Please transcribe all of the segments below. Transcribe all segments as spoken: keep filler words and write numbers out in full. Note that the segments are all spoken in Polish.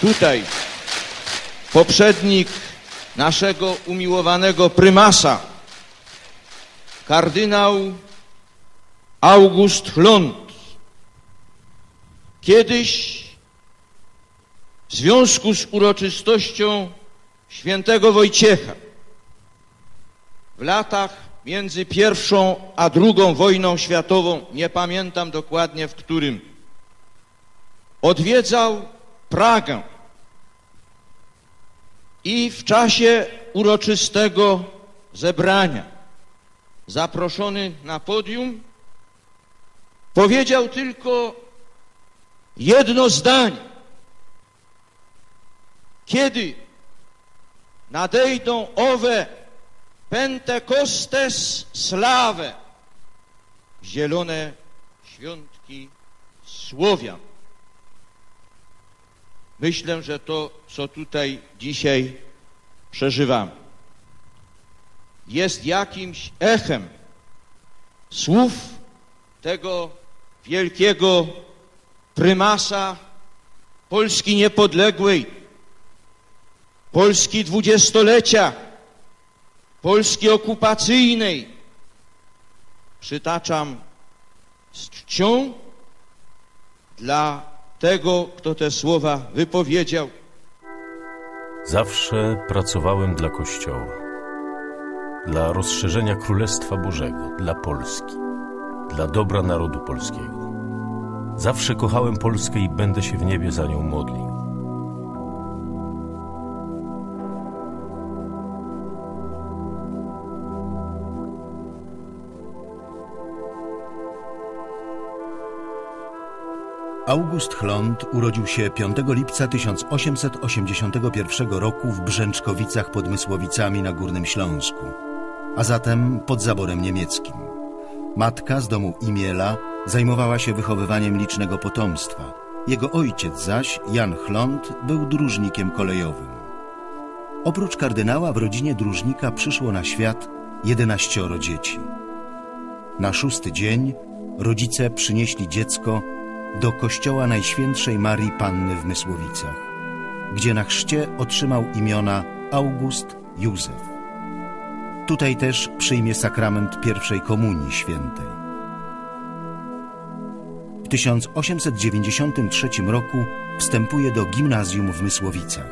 tutaj poprzednik naszego umiłowanego prymasa, kardynał August Hlond, kiedyś w związku z uroczystością świętego Wojciecha w latach między pierwszą a drugą wojną światową, nie pamiętam dokładnie w którym, odwiedzał Pragę i w czasie uroczystego zebrania, zaproszony na podium, powiedział tylko jedno zdanie: kiedy nadejdą owe Pentekostes sławe, zielone świątki Słowian. Myślę, że to, co tutaj dzisiaj przeżywamy, jest jakimś echem słów tego wielkiego prymasa Polski niepodległej, Polski dwudziestolecia, Polski okupacyjnej. Przytaczam z czcią dla tego, kto te słowa wypowiedział. Zawsze pracowałem dla Kościoła, dla rozszerzenia Królestwa Bożego, dla Polski, dla dobra narodu polskiego. Zawsze kochałem Polskę i będę się w niebie za nią modlił. August Hlond urodził się piątego lipca tysiąc osiemset osiemdziesiątego pierwszego roku w Brzęczkowicach pod Mysłowicami na Górnym Śląsku, a zatem pod zaborem niemieckim. Matka z domu Imiela zajmowała się wychowywaniem licznego potomstwa. Jego ojciec zaś, Jan Hlond, był dróżnikiem kolejowym. Oprócz kardynała w rodzinie dróżnika przyszło na świat jedenaścioro dzieci. Na szósty dzień rodzice przynieśli dziecko do kościoła Najświętszej Marii Panny w Mysłowicach, gdzie na chrzcie otrzymał imiona August Józef. Tutaj też przyjmie sakrament pierwszej komunii świętej. W tysiąc osiemset dziewięćdziesiątym trzecim roku wstępuje do gimnazjum w Mysłowicach.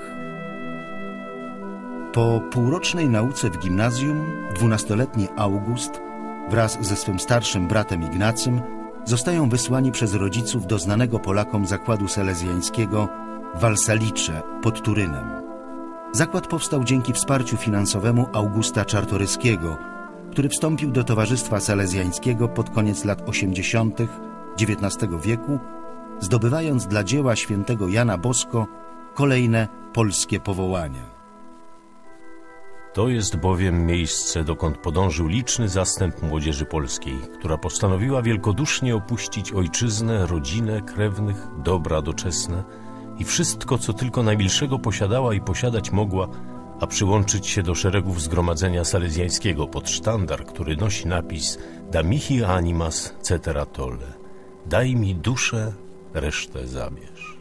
Po półrocznej nauce w gimnazjum dwunastoletni August wraz ze swym starszym bratem Ignacym zostają wysłani przez rodziców do znanego Polakom zakładu salezjańskiego w Walsalicze pod Turynem. Zakład powstał dzięki wsparciu finansowemu Augusta Czartoryskiego, który wstąpił do Towarzystwa Salezjańskiego pod koniec lat osiemdziesiątych dziewiętnastego wieku, zdobywając dla dzieła świętego Jana Bosko kolejne polskie powołania. To jest bowiem miejsce, dokąd podążył liczny zastęp młodzieży polskiej, która postanowiła wielkodusznie opuścić ojczyznę, rodzinę, krewnych, dobra doczesne i wszystko, co tylko najmilszego posiadała i posiadać mogła, a przyłączyć się do szeregów Zgromadzenia Salezjańskiego pod sztandar, który nosi napis Da mihi animas cetera tolle. Daj mi duszę, resztę zabierz.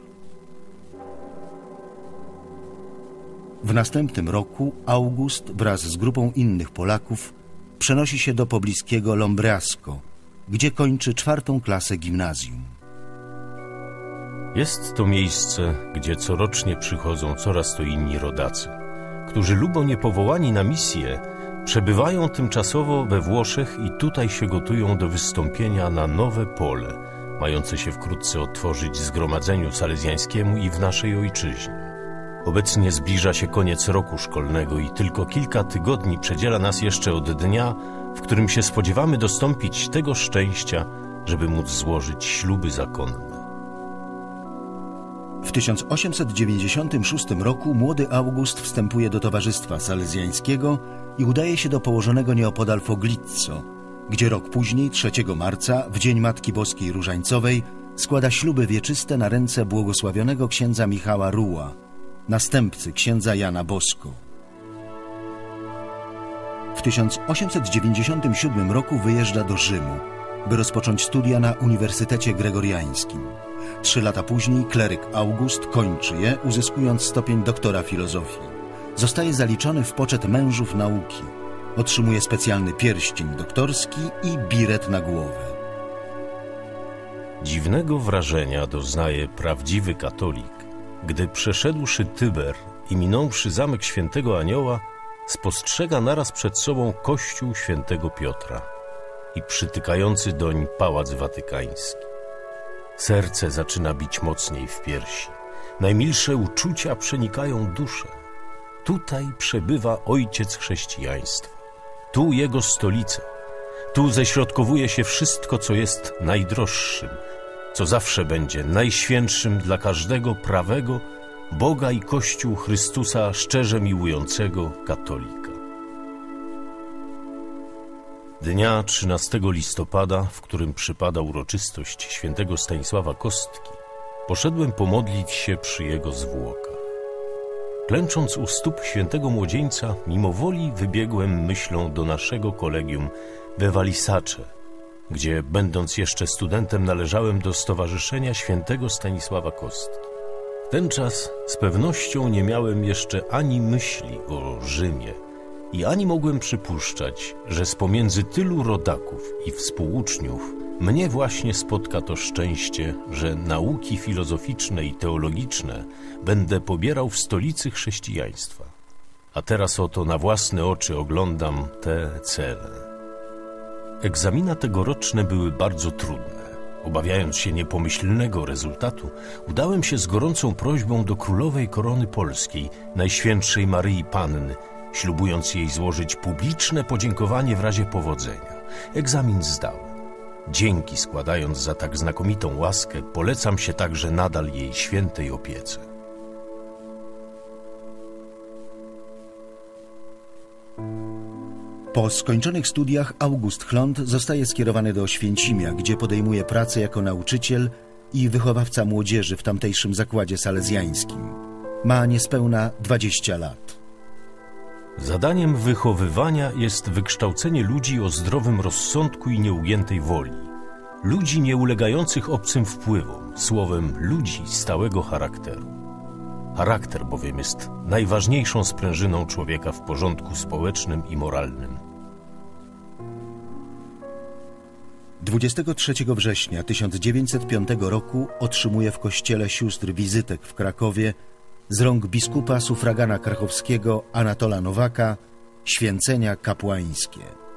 W następnym roku August wraz z grupą innych Polaków przenosi się do pobliskiego Lombriasko, gdzie kończy czwartą klasę gimnazjum. Jest to miejsce, gdzie corocznie przychodzą coraz to inni rodacy, którzy lubo powołani na misję przebywają tymczasowo we Włoszech i tutaj się gotują do wystąpienia na nowe pole, mające się wkrótce otworzyć Zgromadzeniu Salezjańskiemu i w naszej ojczyźnie. Obecnie zbliża się koniec roku szkolnego i tylko kilka tygodni przedziela nas jeszcze od dnia, w którym się spodziewamy dostąpić tego szczęścia, żeby móc złożyć śluby zakonne. W tysiąc osiemset dziewięćdziesiątym szóstym roku młody August wstępuje do Towarzystwa Salezjańskiego i udaje się do położonego nieopodal Foglizzo, gdzie rok później, trzeciego marca, w Dzień Matki Boskiej Różańcowej, składa śluby wieczyste na ręce błogosławionego księdza Michała Ruła, następcy księdza Jana Bosko. W tysiąc osiemset dziewięćdziesiątym siódmym roku wyjeżdża do Rzymu, by rozpocząć studia na Uniwersytecie Gregoriańskim. Trzy lata później kleryk August kończy je, uzyskując stopień doktora filozofii. Zostaje zaliczony w poczet mężów nauki. Otrzymuje specjalny pierścień doktorski i biret na głowę. Dziwnego wrażenia doznaje prawdziwy katolik, gdy przeszedłszy Tyber i minąwszy zamek Świętego Anioła, spostrzega naraz przed sobą kościół Świętego Piotra i przytykający doń pałac watykański. Serce zaczyna bić mocniej w piersi. Najmilsze uczucia przenikają duszę. Tutaj przebywa ojciec chrześcijaństwa. Tu jego stolica. Tu ześrodkowuje się wszystko, co jest najdroższym, co zawsze będzie najświętszym dla każdego prawego Boga i Kościół Chrystusa szczerze miłującego katolika. Dnia trzynastego listopada, w którym przypada uroczystość świętego Stanisława Kostki, poszedłem pomodlić się przy jego zwłokach. Klęcząc u stóp świętego młodzieńca, mimowoli wybiegłem myślą do naszego kolegium we Walisacze, gdzie, będąc jeszcze studentem, należałem do Stowarzyszenia Świętego Stanisława Kostki. W ten czas z pewnością nie miałem jeszcze ani myśli o Rzymie i ani mogłem przypuszczać, że z pomiędzy tylu rodaków i współuczniów mnie właśnie spotka to szczęście, że nauki filozoficzne i teologiczne będę pobierał w stolicy chrześcijaństwa. A teraz oto na własne oczy oglądam te cele. Egzamina tegoroczne były bardzo trudne. Obawiając się niepomyślnego rezultatu, udałem się z gorącą prośbą do królowej korony polskiej, Najświętszej Maryi Panny, ślubując jej złożyć publiczne podziękowanie w razie powodzenia. Egzamin zdałem. Dzięki składając za tak znakomitą łaskę, polecam się także nadal jej świętej opiece. Po skończonych studiach August Chlont zostaje skierowany do Oświęcimia, gdzie podejmuje pracę jako nauczyciel i wychowawca młodzieży w tamtejszym zakładzie salezjańskim. Ma niespełna dwadzieścia lat. Zadaniem wychowywania jest wykształcenie ludzi o zdrowym rozsądku i nieugiętej woli. Ludzi nieulegających obcym wpływom, słowem ludzi stałego charakteru. Charakter bowiem jest najważniejszą sprężyną człowieka w porządku społecznym i moralnym. dwudziestego trzeciego września tysiąc dziewięćset piątego roku otrzymuje w kościele sióstr Wizytek w Krakowie z rąk biskupa sufragana krachowskiego Anatola Nowaka święcenia kapłańskie.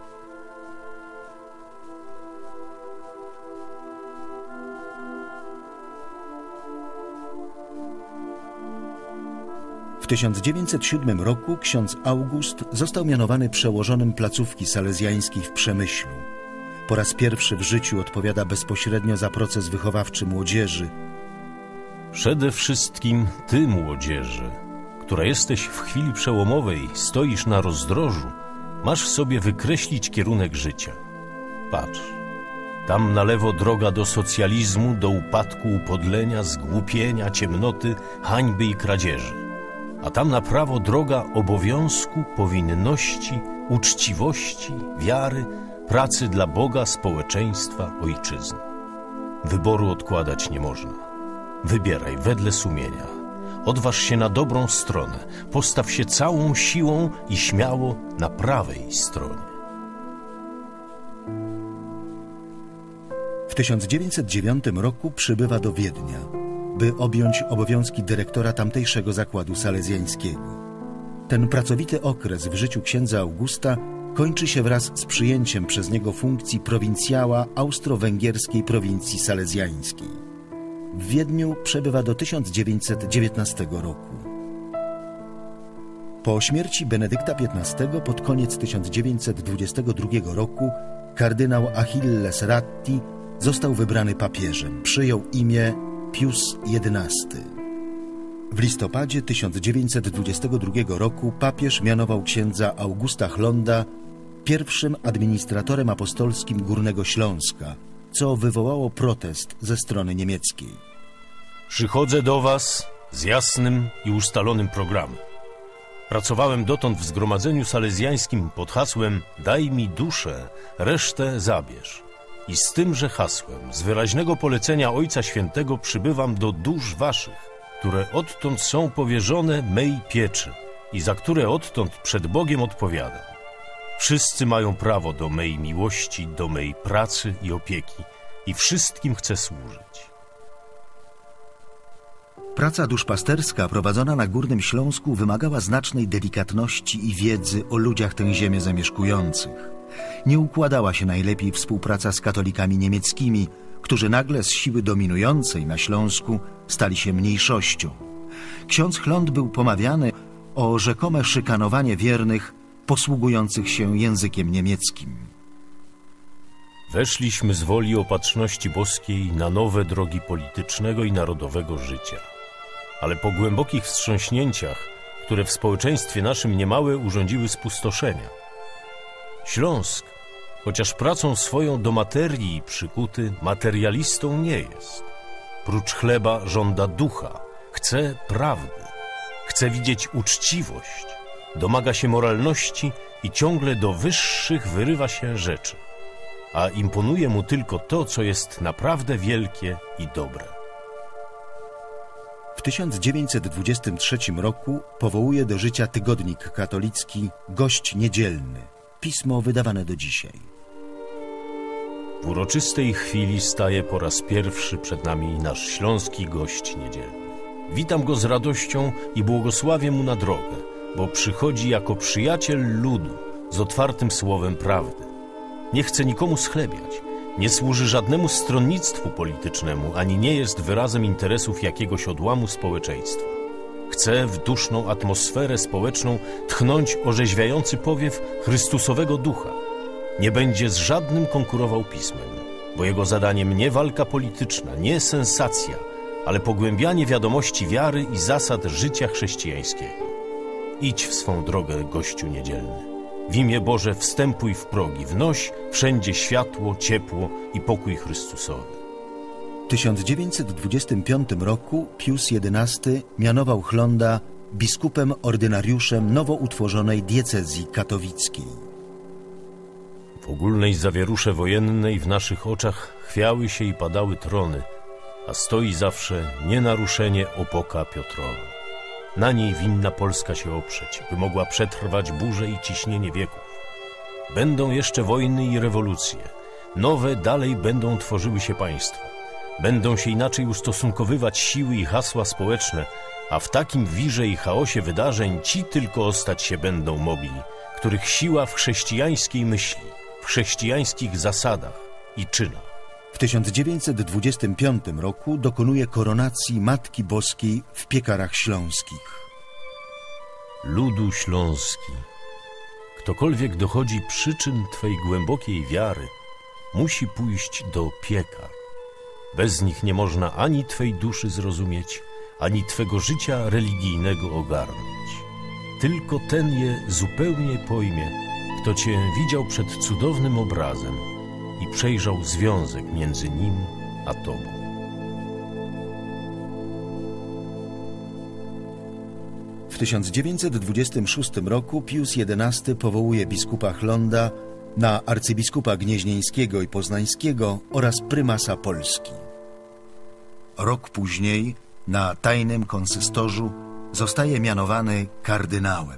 W tysiąc dziewięćset siódmym roku ksiądz August został mianowany przełożonym placówki salezjańskiej w Przemyślu. Po raz pierwszy w życiu odpowiada bezpośrednio za proces wychowawczy młodzieży. Przede wszystkim ty, młodzieży, która jesteś w chwili przełomowej, stoisz na rozdrożu, masz w sobie wykreślić kierunek życia. Patrz, tam na lewo droga do socjalizmu, do upadku, upodlenia, zgłupienia, ciemnoty, hańby i kradzieży. A tam na prawo droga obowiązku, powinności, uczciwości, wiary, pracy dla Boga, społeczeństwa, ojczyzny. Wyboru odkładać nie można. Wybieraj wedle sumienia. Odważ się na dobrą stronę. Postaw się całą siłą i śmiało na prawej stronie. W tysiąc dziewięćset dziewiątym roku przybywa do Wiednia, by objąć obowiązki dyrektora tamtejszego zakładu salezjańskiego. Ten pracowity okres w życiu księdza Augusta kończy się wraz z przyjęciem przez niego funkcji prowincjała austro-węgierskiej prowincji salezjańskiej. W Wiedniu przebywa do tysiąc dziewięćset dziewiętnastego roku. Po śmierci Benedykta piętnastego pod koniec tysiąc dziewięćset dwudziestego drugiego roku kardynał Achilles Ratti został wybrany papieżem. Przyjął imię Pius jedenasty. W listopadzie tysiąc dziewięćset dwudziestego drugiego roku papież mianował księdza Augusta Chlonda pierwszym administratorem apostolskim Górnego Śląska, co wywołało protest ze strony niemieckiej. Przychodzę do was z jasnym i ustalonym programem. Pracowałem dotąd w zgromadzeniu salezjańskim pod hasłem „Daj mi duszę, resztę zabierz”. i z tymże hasłem, z wyraźnego polecenia Ojca Świętego przybywam do dusz waszych, które odtąd są powierzone mej pieczy i za które odtąd przed Bogiem odpowiadam. Wszyscy mają prawo do mej miłości, do mej pracy i opieki i wszystkim chcę służyć. Praca duszpasterska prowadzona na Górnym Śląsku wymagała znacznej delikatności i wiedzy o ludziach tę ziemię zamieszkujących. Nie układała się najlepiej współpraca z katolikami niemieckimi, którzy nagle z siły dominującej na Śląsku stali się mniejszością. Ksiądz Chląd był pomawiany o rzekome szykanowanie wiernych posługujących się językiem niemieckim. Weszliśmy z woli opatrzności boskiej na nowe drogi politycznego i narodowego życia. Ale po głębokich wstrząśnięciach, które w społeczeństwie naszym niemałe urządziły spustoszenia. Śląsk, chociaż pracą swoją do materii przykuty, materialistą nie jest. Prócz chleba żąda ducha, chce prawdy, chce widzieć uczciwość, domaga się moralności i ciągle do wyższych wyrywa się rzeczy. A imponuje mu tylko to, co jest naprawdę wielkie i dobre. W tysiąc dziewięćset dwudziestym trzecim roku powołuje do życia tygodnik katolicki Gość Niedzielny, pismo wydawane do dzisiaj. W uroczystej chwili staje po raz pierwszy przed nami nasz śląski gość niedzielny. Witam go z radością i błogosławię mu na drogę, bo przychodzi jako przyjaciel ludu z otwartym słowem prawdy. Nie chce nikomu schlebiać, nie służy żadnemu stronnictwu politycznemu, ani nie jest wyrazem interesów jakiegoś odłamu społeczeństwa. Chce w duszną atmosferę społeczną tchnąć orzeźwiający powiew Chrystusowego ducha. Nie będzie z żadnym konkurował pismem, bo jego zadaniem nie walka polityczna, nie sensacja, ale pogłębianie wiadomości wiary i zasad życia chrześcijańskiego. Idź w swą drogę, gościu niedzielny. W imię Boże wstępuj w progi, wnoś wszędzie światło, ciepło i pokój Chrystusowy. W tysiąc dziewięćset dwudziestym piątym roku Pius jedenasty mianował Chląda biskupem ordynariuszem nowo utworzonej diecezji katowickiej. W ogólnej zawierusze wojennej w naszych oczach chwiały się i padały trony, a stoi zawsze nienaruszenie opoka Piotrowa. Na niej winna Polska się oprzeć, by mogła przetrwać burze i ciśnienie wieków. Będą jeszcze wojny i rewolucje. Nowe dalej będą tworzyły się państwa. Będą się inaczej ustosunkowywać siły i hasła społeczne, a w takim wirze i chaosie wydarzeń ci tylko ostać się będą mogli, których siła w chrześcijańskiej myśli, w chrześcijańskich zasadach i czynach. W tysiąc dziewięćset dwudziestym piątym roku dokonuje koronacji Matki Boskiej w Piekarach Śląskich. Ludu śląski, ktokolwiek dochodzi przyczyn Twej głębokiej wiary, musi pójść do piekar. Bez nich nie można ani Twej duszy zrozumieć, ani Twego życia religijnego ogarnąć. Tylko ten je zupełnie pojmie, kto Cię widział przed cudownym obrazem i przejrzał związek między nim a Tobą. W tysiąc dziewięćset dwudziestym szóstym roku Pius jedenasty powołuje biskupa Chląda na arcybiskupa gnieźnieńskiego i poznańskiego oraz prymasa Polski. Rok później na tajnym konsystorzu zostaje mianowany kardynałem.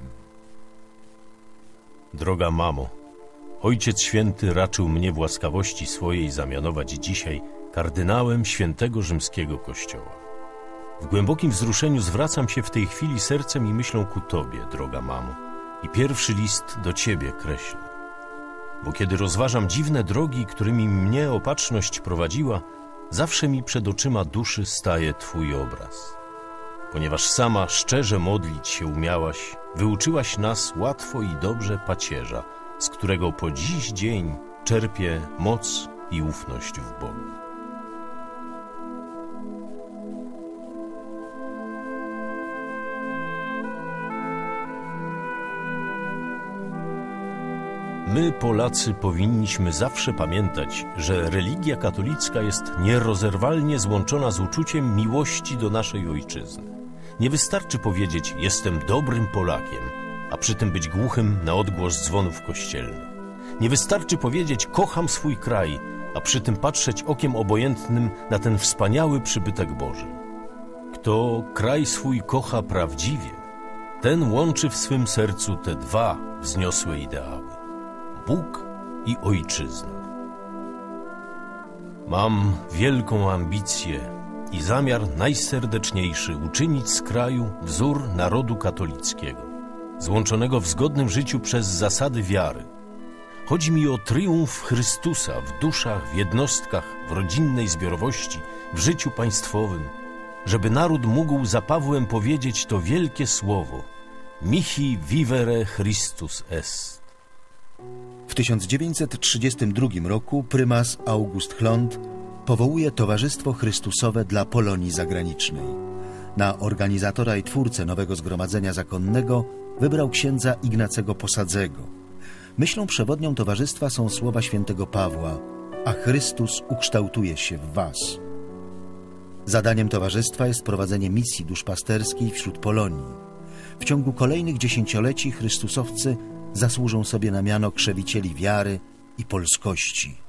Droga mamo, Ojciec Święty raczył mnie w łaskawości swojej zamianować dzisiaj kardynałem Świętego Rzymskiego Kościoła. W głębokim wzruszeniu zwracam się w tej chwili sercem i myślą ku Tobie, droga mamo, i pierwszy list do Ciebie kreślę. Bo kiedy rozważam dziwne drogi, którymi mnie opatrzność prowadziła, zawsze mi przed oczyma duszy staje Twój obraz. Ponieważ sama szczerze modlić się umiałaś, wyuczyłaś nas łatwo i dobrze pacierza, z którego po dziś dzień czerpię moc i ufność w Bogu. My, Polacy, powinniśmy zawsze pamiętać, że religia katolicka jest nierozerwalnie złączona z uczuciem miłości do naszej ojczyzny. Nie wystarczy powiedzieć, jestem dobrym Polakiem, a przy tym być głuchym na odgłos dzwonów kościelnych. Nie wystarczy powiedzieć: kocham swój kraj, a przy tym patrzeć okiem obojętnym na ten wspaniały przybytek Boży. Kto kraj swój kocha prawdziwie, ten łączy w swym sercu te dwa wzniosłe ideały: Bóg i ojczyzna. Mam wielką ambicję i zamiar najserdeczniejszy uczynić z kraju wzór narodu katolickiego, złączonego w zgodnym życiu przez zasady wiary. Chodzi mi o triumf Chrystusa w duszach, w jednostkach, w rodzinnej zbiorowości, w życiu państwowym, żeby naród mógł za Pawłem powiedzieć to wielkie słowo: mihi vivere Christus est. W tysiąc dziewięćset trzydziestym drugim roku prymas August Hlond powołuje Towarzystwo Chrystusowe dla Polonii Zagranicznej. Na organizatora i twórcę nowego zgromadzenia zakonnego wybrał księdza Ignacego Posadzego. Myślą przewodnią towarzystwa są słowa świętego Pawła: a Chrystus ukształtuje się w was. Zadaniem towarzystwa jest prowadzenie misji duszpasterskiej wśród Polonii. W ciągu kolejnych dziesięcioleci chrystusowcy zasłużą sobie na miano krzewicieli wiary i polskości.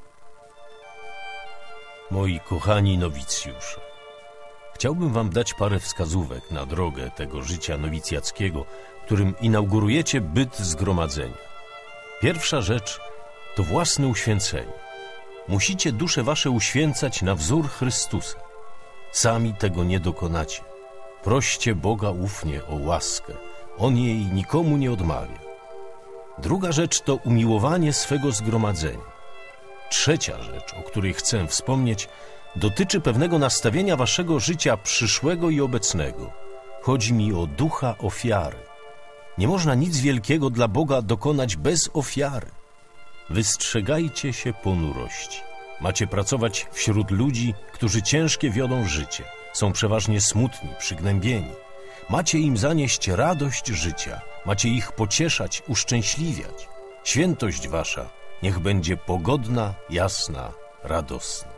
Moi kochani nowicjusze, chciałbym wam dać parę wskazówek na drogę tego życia nowicjackiego, którym inaugurujecie byt zgromadzenia. Pierwsza rzecz to własne uświęcenie. Musicie dusze wasze uświęcać na wzór Chrystusa. Sami tego nie dokonacie. Proście Boga ufnie o łaskę. On jej nikomu nie odmawia. Druga rzecz to umiłowanie swego zgromadzenia. Trzecia rzecz, o której chcę wspomnieć, dotyczy pewnego nastawienia waszego życia przyszłego i obecnego. Chodzi mi o ducha ofiary. Nie można nic wielkiego dla Boga dokonać bez ofiary. Wystrzegajcie się ponurości. Macie pracować wśród ludzi, którzy ciężkie wiodą życie. Są przeważnie smutni, przygnębieni. Macie im zanieść radość życia. Macie ich pocieszać, uszczęśliwiać. Świętość wasza niech będzie pogodna, jasna, radosna.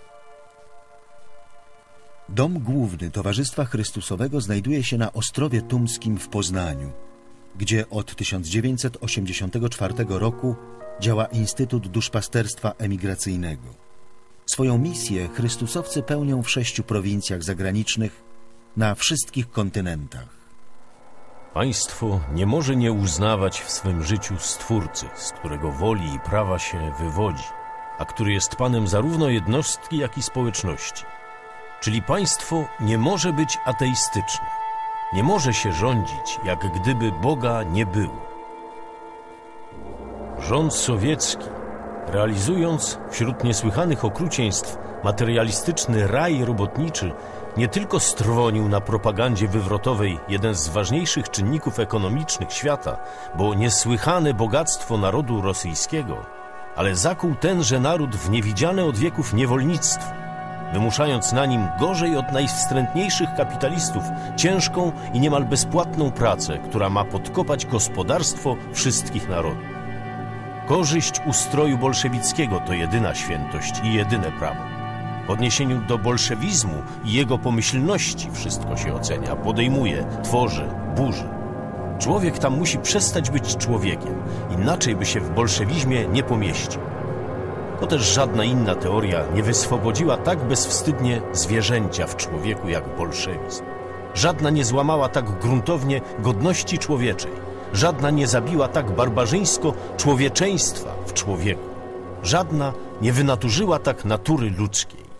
Dom główny Towarzystwa Chrystusowego znajduje się na Ostrowie Tumskim w Poznaniu, gdzie od tysiąc dziewięćset osiemdziesiątego czwartego roku działa Instytut Duszpasterstwa Emigracyjnego. Swoją misję chrystusowcy pełnią w sześciu prowincjach zagranicznych na wszystkich kontynentach. Państwo nie może nie uznawać w swym życiu Stwórcy, z którego woli i prawa się wywodzi, a który jest Panem zarówno jednostki, jak i społeczności. Czyli państwo nie może być ateistyczne. Nie może się rządzić, jak gdyby Boga nie było. Rząd sowiecki, realizując wśród niesłychanych okrucieństw materialistyczny raj robotniczy, nie tylko strwonił na propagandzie wywrotowej jeden z ważniejszych czynników ekonomicznych świata, bo niesłychane bogactwo narodu rosyjskiego, ale zakuł tenże naród w niewidziane od wieków niewolnictwo, wymuszając na nim gorzej od najwstrętniejszych kapitalistów ciężką i niemal bezpłatną pracę, która ma podkopać gospodarstwo wszystkich narodów. Korzyść ustroju bolszewickiego to jedyna świętość i jedyne prawo. W odniesieniu do bolszewizmu i jego pomyślności wszystko się ocenia, podejmuje, tworzy, burzy. Człowiek tam musi przestać być człowiekiem, inaczej by się w bolszewizmie nie pomieścił. To też żadna inna teoria nie wyswobodziła tak bezwstydnie zwierzęcia w człowieku jak bolszewizm. Żadna nie złamała tak gruntownie godności człowieczej. Żadna nie zabiła tak barbarzyńsko człowieczeństwa w człowieku. Żadna nie wynaturzyła tak natury ludzkiej.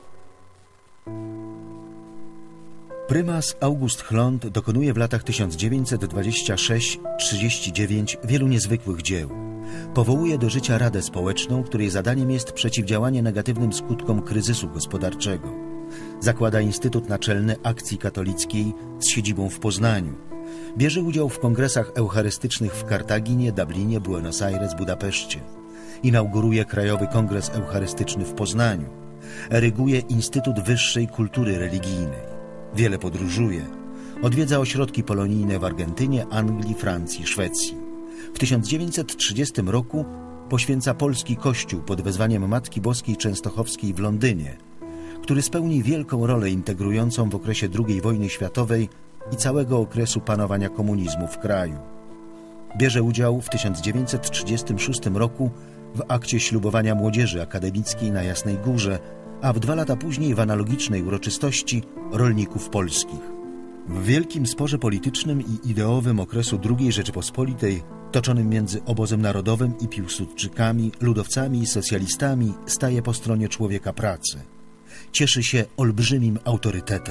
Prymas August Hlond dokonuje w latach tysiąc dziewięćset dwudziestym szóstym do trzydziestego dziewiątego wielu niezwykłych dzieł. Powołuje do życia Radę Społeczną, której zadaniem jest przeciwdziałanie negatywnym skutkom kryzysu gospodarczego. Zakłada Instytut Naczelny Akcji Katolickiej z siedzibą w Poznaniu. Bierze udział w kongresach eucharystycznych w Kartaginie, Dublinie, Buenos Aires, Budapeszcie. Inauguruje Krajowy Kongres Eucharystyczny w Poznaniu. Eryguje Instytut Wyższej Kultury Religijnej. Wiele podróżuje. Odwiedza ośrodki polonijne w Argentynie, Anglii, Francji, Szwecji. W tysiąc dziewięćset trzydziestym roku poświęca polski kościół pod wezwaniem Matki Boskiej Częstochowskiej w Londynie, który spełni wielką rolę integrującą w okresie drugiej wojny światowej i całego okresu panowania komunizmu w kraju. Bierze udział w tysiąc dziewięćset trzydziestym szóstym roku w akcie ślubowania młodzieży akademickiej na Jasnej Górze, a w dwa lata później w analogicznej uroczystości rolników polskich. W wielkim sporze politycznym i ideowym okresu drugiej Rzeczypospolitej, toczonym między obozem narodowym i piłsudczykami, ludowcami i socjalistami, staje po stronie człowieka pracy. Cieszy się olbrzymim autorytetem.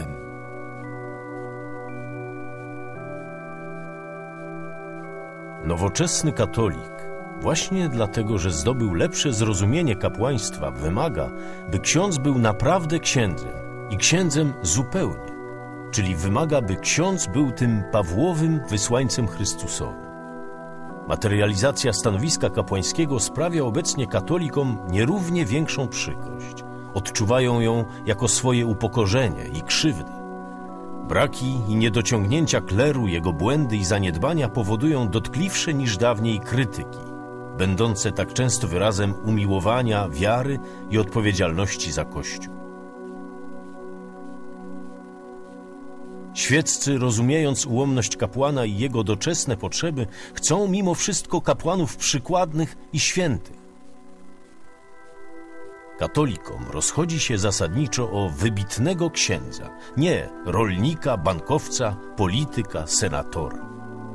Nowoczesny katolik, właśnie dlatego, że zdobył lepsze zrozumienie kapłaństwa, wymaga, by ksiądz był naprawdę księdzem i księdzem zupełnie, czyli wymaga, by ksiądz był tym Pawłowym wysłańcem Chrystusowym. Materializacja stanowiska kapłańskiego sprawia obecnie katolikom nierównie większą przykrość. Odczuwają ją jako swoje upokorzenie i krzywdę. Braki i niedociągnięcia kleru, jego błędy i zaniedbania powodują dotkliwsze niż dawniej krytyki, będące tak często wyrazem umiłowania, wiary i odpowiedzialności za Kościół. Świeccy, rozumiejąc ułomność kapłana i jego doczesne potrzeby, chcą mimo wszystko kapłanów przykładnych i świętych. Katolikom rozchodzi się zasadniczo o wybitnego księdza, nie rolnika, bankowca, polityka, senatora.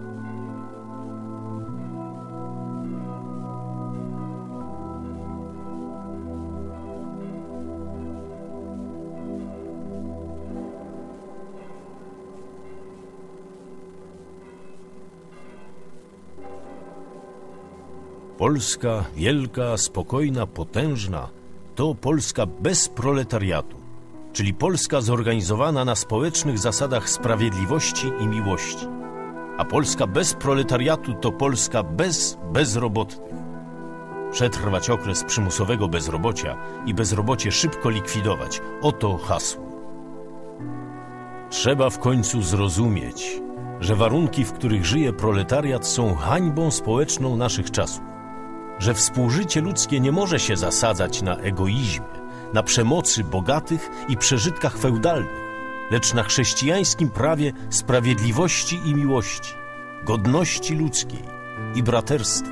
Polska wielka, spokojna, potężna to Polska bez proletariatu, czyli Polska zorganizowana na społecznych zasadach sprawiedliwości i miłości. A Polska bez proletariatu to Polska bez bezrobotnych. Przetrwać okres przymusowego bezrobocia i bezrobocie szybko likwidować. Oto hasło. Trzeba w końcu zrozumieć, że warunki, w których żyje proletariat, są hańbą społeczną naszych czasów. Że współżycie ludzkie nie może się zasadzać na egoizmie, na przemocy bogatych i przeżytkach feudalnych, lecz na chrześcijańskim prawie sprawiedliwości i miłości, godności ludzkiej i braterstwa.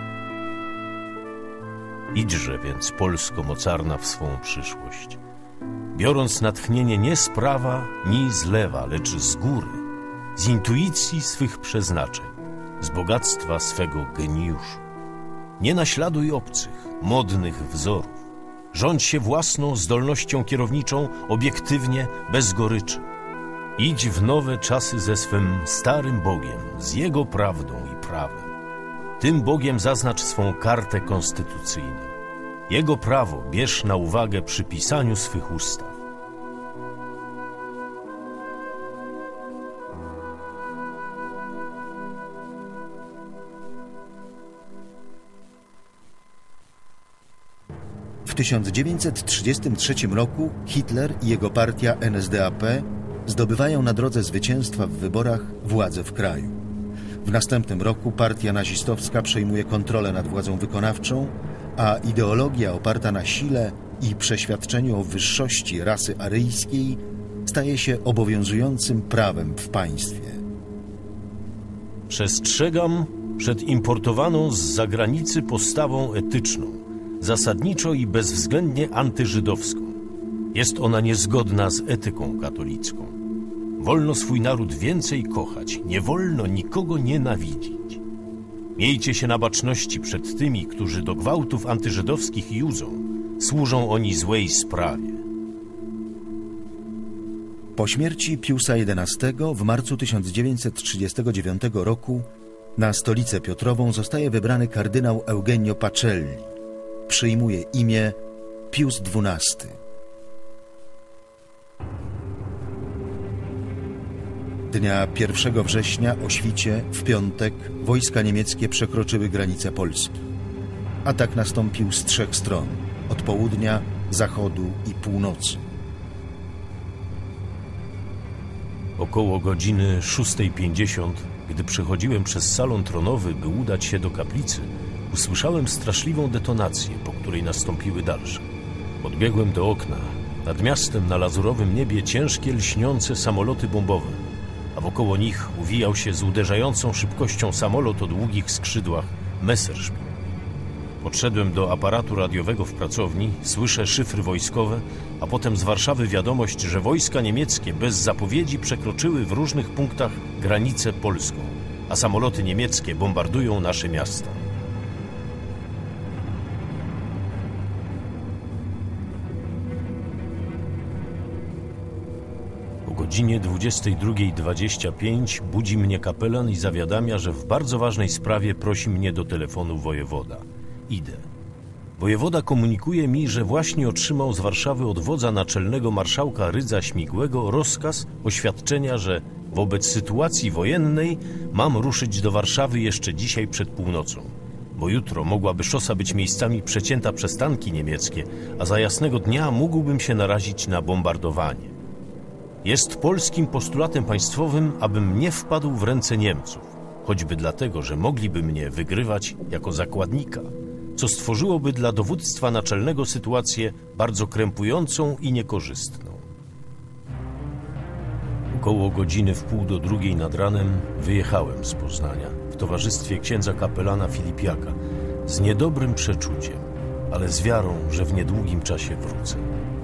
Idźże więc, Polsko mocarna, w swą przyszłość, biorąc natchnienie nie z prawa, ni z lewa, lecz z góry, z intuicji swych przeznaczeń, z bogactwa swego geniuszu. Nie naśladuj obcych, modnych wzorów. Rządź się własną zdolnością kierowniczą, obiektywnie, bez goryczy. Idź w nowe czasy ze swym starym Bogiem, z Jego prawdą i prawem. Tym Bogiem zaznacz swą kartę konstytucyjną. Jego prawo bierz na uwagę przy pisaniu swych ustaw. W tysiąc dziewięćset trzydziestym trzecim roku Hitler i jego partia N S D A P zdobywają na drodze zwycięstwa w wyborach władzę w kraju. W następnym roku partia nazistowska przejmuje kontrolę nad władzą wykonawczą, a ideologia oparta na sile i przeświadczeniu o wyższości rasy aryjskiej staje się obowiązującym prawem w państwie. Przestrzegam przed importowaną z zagranicy postawą etyczną, zasadniczo i bezwzględnie antyżydowską. Jest ona niezgodna z etyką katolicką. Wolno swój naród więcej kochać, nie wolno nikogo nienawidzić. Miejcie się na baczności przed tymi, którzy do gwałtów antyżydowskich judzą. Służą oni złej sprawie. Po śmierci Piusa jedenastego w marcu tysiąc dziewięćset trzydziestego dziewiątego roku na stolicę Piotrową zostaje wybrany kardynał Eugenio Pacelli. Przyjmuje imię Pius dwunasty. Dnia pierwszego września o świcie, w piątek, wojska niemieckie przekroczyły granice Polski. Atak nastąpił z trzech stron, od południa, zachodu i północy. Około godziny szóstej pięćdziesiąt, gdy przechodziłem przez salon tronowy, by udać się do kaplicy, usłyszałem straszliwą detonację, po której nastąpiły dalsze. Podbiegłem do okna. Nad miastem na lazurowym niebie ciężkie, lśniące samoloty bombowe, a wokoło nich uwijał się z uderzającą szybkością samolot o długich skrzydłach Messerschmitt. Podszedłem do aparatu radiowego w pracowni, słyszę szyfry wojskowe, a potem z Warszawy wiadomość, że wojska niemieckie bez zapowiedzi przekroczyły w różnych punktach granicę polską, a samoloty niemieckie bombardują nasze miasta. O godzinie dwudziestej drugiej dwadzieścia pięć budzi mnie kapelan i zawiadamia, że w bardzo ważnej sprawie prosi mnie do telefonu wojewoda. Idę. Wojewoda komunikuje mi, że właśnie otrzymał z Warszawy od wodza naczelnego marszałka Rydza Śmigłego rozkaz oświadczenia, że wobec sytuacji wojennej mam ruszyć do Warszawy jeszcze dzisiaj przed północą, bo jutro mogłaby szosa być miejscami przecięta przez tanki niemieckie, a za jasnego dnia mógłbym się narazić na bombardowanie. Jest polskim postulatem państwowym, abym nie wpadł w ręce Niemców, choćby dlatego, że mogliby mnie wygrywać jako zakładnika, co stworzyłoby dla dowództwa naczelnego sytuację bardzo krępującą i niekorzystną. Około godziny w pół do drugiej nad ranem wyjechałem z Poznania w towarzystwie księdza kapelana Filipiaka z niedobrym przeczuciem, ale z wiarą, że w niedługim czasie wrócę.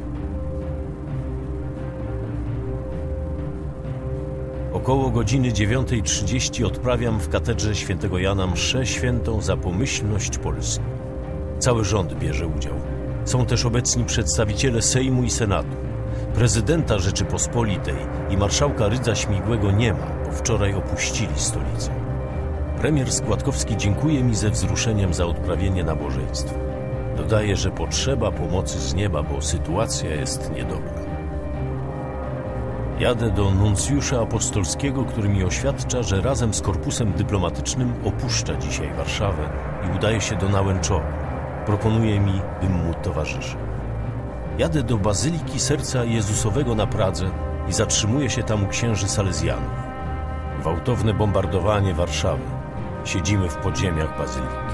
Około godziny dziewiątej trzydzieści odprawiam w katedrze świętego Jana mszę świętą za pomyślność Polski. Cały rząd bierze udział. Są też obecni przedstawiciele Sejmu i Senatu. Prezydenta Rzeczypospolitej i marszałka Rydza Śmigłego nie ma, bo wczoraj opuścili stolicę. Premier Składkowski dziękuje mi ze wzruszeniem za odprawienie nabożeństwa. Dodaje, że potrzeba pomocy z nieba, bo sytuacja jest niedobra. Jadę do nuncjusza apostolskiego, który mi oświadcza, że razem z korpusem dyplomatycznym opuszcza dzisiaj Warszawę i udaje się do Nałęczowa. Proponuje mi, bym mu towarzyszył. Jadę do Bazyliki Serca Jezusowego na Pradze i zatrzymuję się tam u księży Salezjanów. Gwałtowne bombardowanie Warszawy. Siedzimy w podziemiach Bazyliki.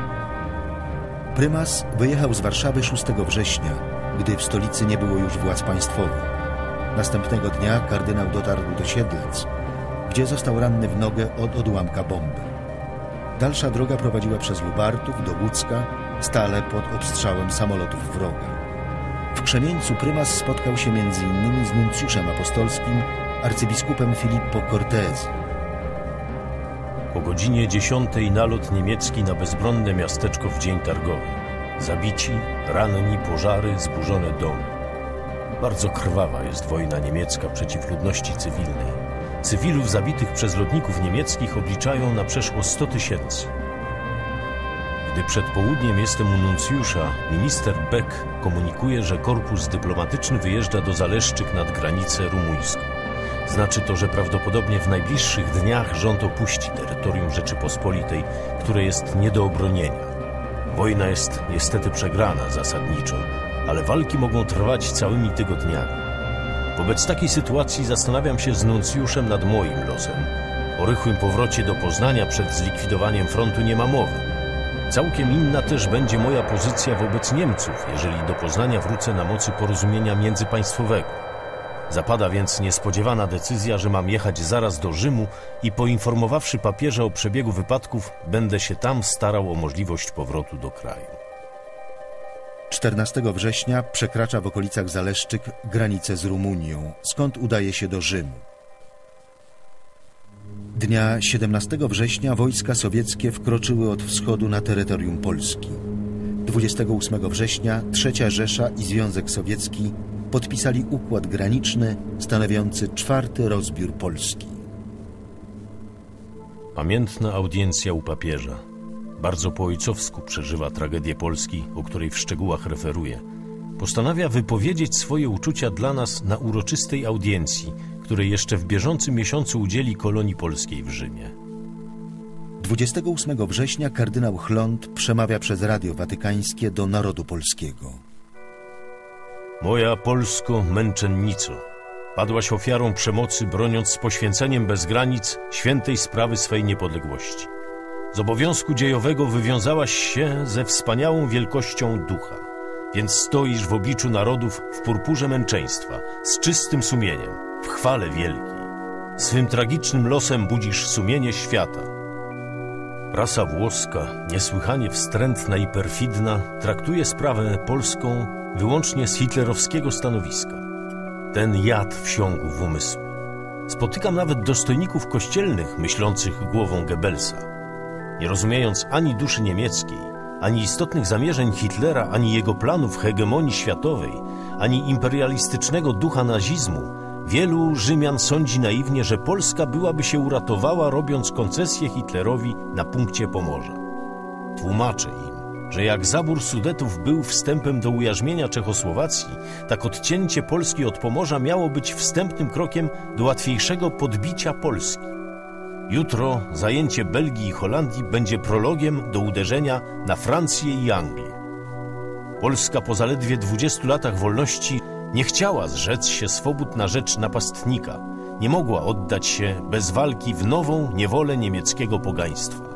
Prymas wyjechał z Warszawy szóstego września, gdy w stolicy nie było już władz państwowych. Następnego dnia kardynał dotarł do Siedlec, gdzie został ranny w nogę od odłamka bomby. Dalsza droga prowadziła przez Lubartów do Łódzka, stale pod obstrzałem samolotów wroga. W Krzemieńcu prymas spotkał się między innymi z nuncjuszem apostolskim, arcybiskupem Filippo Cortesi. O godzinie dziesiątej nalot niemiecki na bezbronne miasteczko w dzień targowy. Zabici, ranni, pożary, zburzone domy. Bardzo krwawa jest wojna niemiecka przeciw ludności cywilnej. Cywilów zabitych przez lotników niemieckich obliczają na przeszło sto tysięcy. Gdy przed południem jestem u nuncjusza, minister Beck komunikuje, że korpus dyplomatyczny wyjeżdża do Zaleszczyk nad granicę rumuńską. Znaczy to, że prawdopodobnie w najbliższych dniach rząd opuści terytorium Rzeczypospolitej, które jest nie do obronienia. Wojna jest niestety przegrana zasadniczo, ale walki mogą trwać całymi tygodniami. Wobec takiej sytuacji zastanawiam się z nuncjuszem nad moim losem. O rychłym powrocie do Poznania przed zlikwidowaniem frontu nie ma mowy. Całkiem inna też będzie moja pozycja wobec Niemców, jeżeli do Poznania wrócę na mocy porozumienia międzypaństwowego. Zapada więc niespodziewana decyzja, że mam jechać zaraz do Rzymu i poinformowawszy papieża o przebiegu wypadków, będę się tam starał o możliwość powrotu do kraju. czternastego września przekracza w okolicach Zaleszczyk granicę z Rumunią, skąd udaje się do Rzymu. Dnia siedemnastego września wojska sowieckie wkroczyły od wschodu na terytorium Polski. dwudziestego ósmego września Trzecia Rzesza i Związek Sowiecki podpisali układ graniczny stanowiący czwarty rozbiór Polski. Pamiętna audiencja u papieża. Bardzo po ojcowsku przeżywa tragedię Polski, o której w szczegółach referuje. Postanawia wypowiedzieć swoje uczucia dla nas na uroczystej audiencji, której jeszcze w bieżącym miesiącu udzieli kolonii polskiej w Rzymie. dwudziestego ósmego września kardynał Chląd przemawia przez Radio Watykańskie do narodu polskiego. Moja Polsko męczennico, padłaś ofiarą przemocy, broniąc z poświęceniem bez granic świętej sprawy swej niepodległości. Z obowiązku dziejowego wywiązałaś się ze wspaniałą wielkością ducha, więc stoisz w obliczu narodów w purpurze męczeństwa, z czystym sumieniem, w chwale wielkiej. Swym tragicznym losem budzisz sumienie świata. Rasa włoska, niesłychanie wstrętna i perfidna, traktuje sprawę polską wyłącznie z hitlerowskiego stanowiska. Ten jad wsiąkł w umysł. Spotykam nawet dostojników kościelnych myślących głową Goebbelsa. Nie rozumiejąc ani duszy niemieckiej, ani istotnych zamierzeń Hitlera, ani jego planów hegemonii światowej, ani imperialistycznego ducha nazizmu, wielu Rzymian sądzi naiwnie, że Polska byłaby się uratowała, robiąc koncesję Hitlerowi na punkcie Pomorza. Tłumaczę im, że jak zabór Sudetów był wstępem do ujarzmienia Czechosłowacji, tak odcięcie Polski od Pomorza miało być wstępnym krokiem do łatwiejszego podbicia Polski. Jutro zajęcie Belgii i Holandii będzie prologiem do uderzenia na Francję i Anglię. Polska po zaledwie dwudziestu latach wolności nie chciała zrzec się swobód na rzecz napastnika, nie mogła oddać się bez walki w nową niewolę niemieckiego pogaństwa.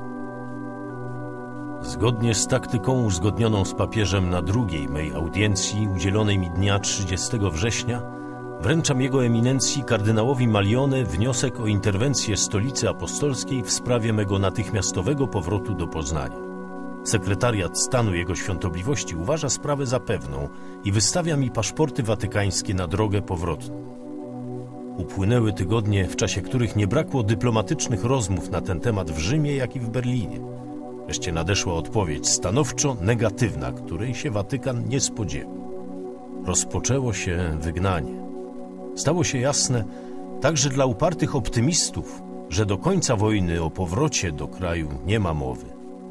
Zgodnie z taktyką uzgodnioną z papieżem na drugiej mej audiencji, udzielonej mi dnia trzydziestego września, wręczam jego eminencji kardynałowi Malione wniosek o interwencję Stolicy Apostolskiej w sprawie mego natychmiastowego powrotu do Poznania. Sekretariat Stanu Jego Świątobliwości uważa sprawę za pewną i wystawia mi paszporty watykańskie na drogę powrotną. Upłynęły tygodnie, w czasie których nie brakło dyplomatycznych rozmów na ten temat w Rzymie, jak i w Berlinie. Wreszcie nadeszła odpowiedź stanowczo negatywna, której się Watykan nie spodziewał. Rozpoczęło się wygnanie. Stało się jasne także dla upartych optymistów, że do końca wojny o powrocie do kraju nie ma mowy.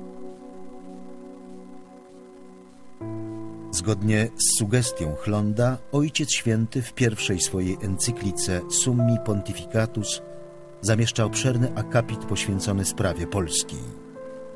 Zgodnie z sugestią Chlonda, Ojciec Święty w pierwszej swojej encyklice Summi Pontificatus zamieszcza obszerny akapit poświęcony sprawie polskiej.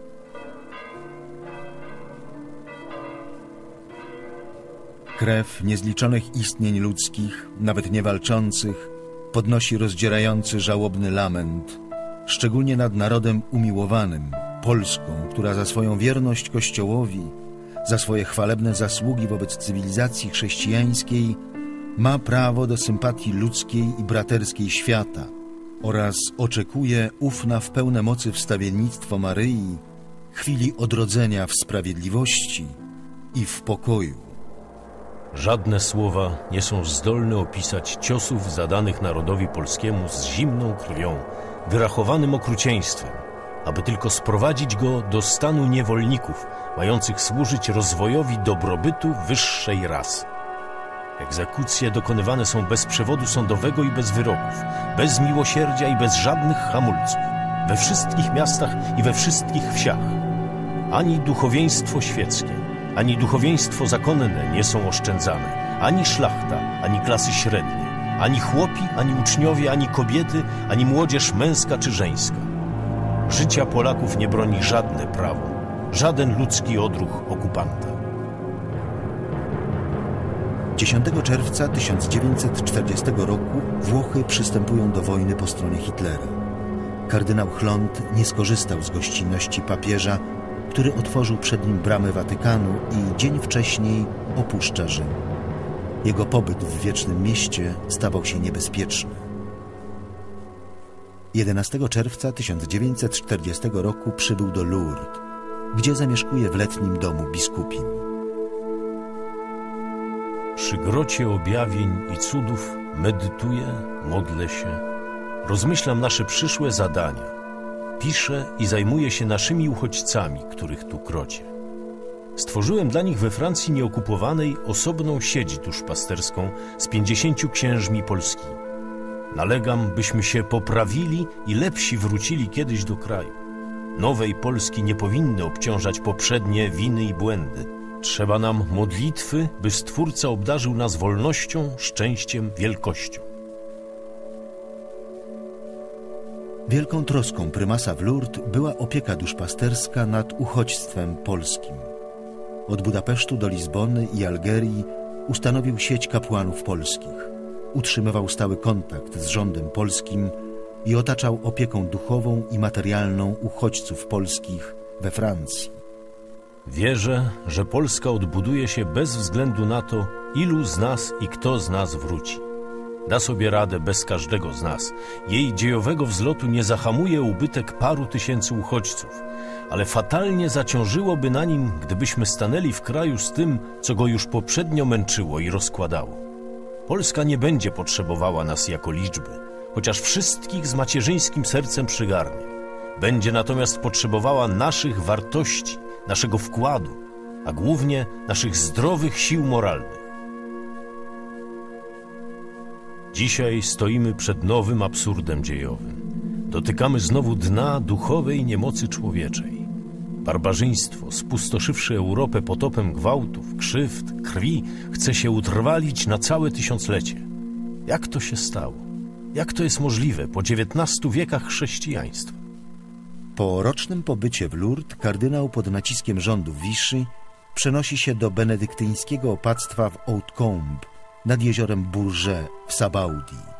Krew niezliczonych istnień ludzkich, nawet niewalczących, podnosi rozdzierający żałobny lament, szczególnie nad narodem umiłowanym, Polską, która za swoją wierność Kościołowi, za swoje chwalebne zasługi wobec cywilizacji chrześcijańskiej ma prawo do sympatii ludzkiej i braterskiej świata oraz oczekuje ufna w pełne mocy wstawiennictwo Maryi chwili odrodzenia w sprawiedliwości i w pokoju. Żadne słowa nie są zdolne opisać ciosów zadanych narodowi polskiemu z zimną krwią, wyrachowanym okrucieństwem, aby tylko sprowadzić go do stanu niewolników, mających służyć rozwojowi dobrobytu wyższej rasy. Egzekucje dokonywane są bez przewodu sądowego i bez wyroków, bez miłosierdzia i bez żadnych hamulców, we wszystkich miastach i we wszystkich wsiach. Ani duchowieństwo świeckie, ani duchowieństwo zakonne nie są oszczędzane, ani szlachta, ani klasy średnie, ani chłopi, ani uczniowie, ani kobiety, ani młodzież męska czy żeńska. Życia Polaków nie broni żadne prawo, żaden ludzki odruch okupanta. dziesiątego czerwca tysiąc dziewięćset czterdziestego roku Włochy przystępują do wojny po stronie Hitlera. Kardynał Chlond nie skorzystał z gościnności papieża, który otworzył przed nim bramy Watykanu i dzień wcześniej opuszcza Rzym. Jego pobyt w Wiecznym Mieście stawał się niebezpieczny. jedenastego czerwca tysiąc dziewięćset czterdziestego roku przybył do Lourdes, gdzie zamieszkuje w letnim domu biskupim. Przy grocie objawień i cudów medytuję, modlę się, rozmyślam nasze przyszłe zadania. Piszę i zajmuję się naszymi uchodźcami, których tu krocie. Stworzyłem dla nich we Francji nieokupowanej osobną sieć duszpasterską z pięćdziesięciu księżmi polskimi. Nalegam, byśmy się poprawili i lepsi wrócili kiedyś do kraju. Nowej Polski nie powinny obciążać poprzednie winy i błędy. Trzeba nam modlitwy, by Stwórca obdarzył nas wolnością, szczęściem, wielkością. Wielką troską prymasa w Lourdes była opieka duszpasterska nad uchodźstwem polskim. Od Budapesztu do Lizbony i Algierii ustanowił sieć kapłanów polskich. Utrzymywał stały kontakt z rządem polskim i otaczał opieką duchową i materialną uchodźców polskich we Francji. Wierzę, że Polska odbuduje się bez względu na to, ilu z nas i kto z nas wróci. Da sobie radę bez każdego z nas. Jej dziejowego wzlotu nie zahamuje ubytek paru tysięcy uchodźców, ale fatalnie zaciążyłoby na nim, gdybyśmy stanęli w kraju z tym, co go już poprzednio męczyło i rozkładało. Polska nie będzie potrzebowała nas jako liczby, chociaż wszystkich z macierzyńskim sercem przygarnie. Będzie natomiast potrzebowała naszych wartości, naszego wkładu, a głównie naszych zdrowych sił moralnych. Dzisiaj stoimy przed nowym absurdem dziejowym. Dotykamy znowu dna duchowej niemocy człowieczej. Barbarzyństwo, spustoszywszy Europę potopem gwałtów, krzywd, krwi, chce się utrwalić na całe tysiąclecie. Jak to się stało? Jak to jest możliwe po dziewiętnastu wiekach chrześcijaństwa? Po rocznym pobycie w Lourdes kardynał pod naciskiem rządu Vichy przenosi się do benedyktyńskiego opactwa w Hautecombe nad jeziorem Bourget w Sabaudii.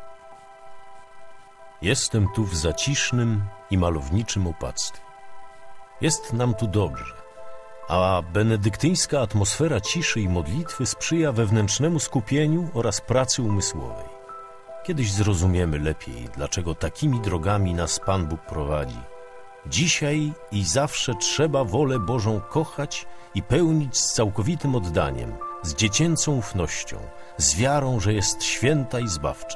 Jestem tu w zacisznym i malowniczym opactwie. Jest nam tu dobrze, a benedyktyńska atmosfera ciszy i modlitwy sprzyja wewnętrznemu skupieniu oraz pracy umysłowej. Kiedyś zrozumiemy lepiej, dlaczego takimi drogami nas Pan Bóg prowadzi. Dzisiaj i zawsze trzeba wolę Bożą kochać i pełnić z całkowitym oddaniem, z dziecięcą ufnością, z wiarą, że jest święta i zbawcza.